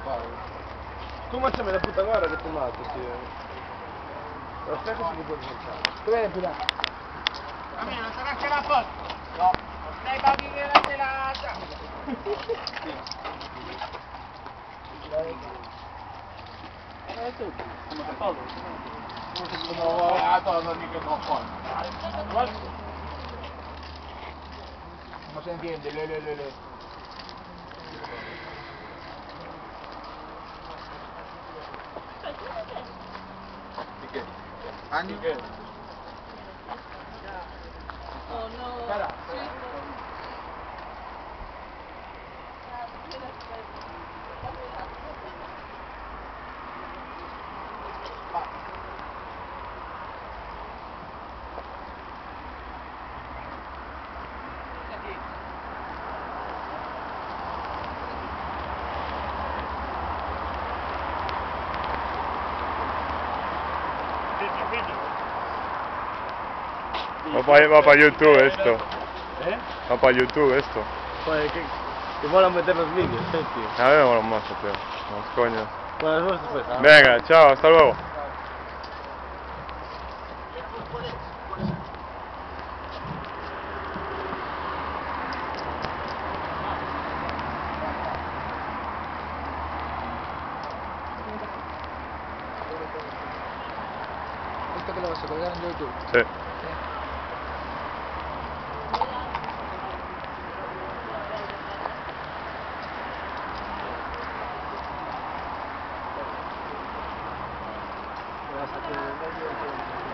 Tu mangiami la puta guarda che tomato, sì. Aspetta che si può saltare. Dov'è Pilar? Amico, non sarà che la foto? No. Stai baghi che la gelata. Tutto. Come se todo. No, todo ni que cojones. ¿Cómo se entiende? Le. Di che? Anni? Di che? Oh no. Espera. Va para YouTube esto. ¿Eh? Va para YouTube esto. Joder, que mola meter los vídeos, tío. A ver, mola más, tío. Vamos, coño. Bueno, nos vemos después. Venga, chao, hasta luego. ¿Esto que lo vas a colgar en YouTube? Sí. Lo vas a hacer en el medio y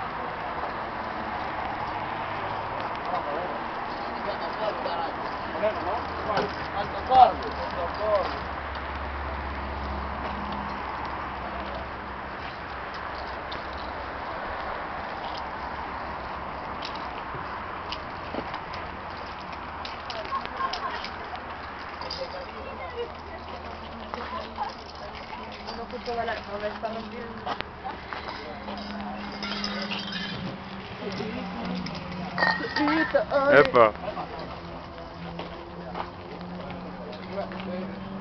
No ocupo la no está rompiendo. Epa.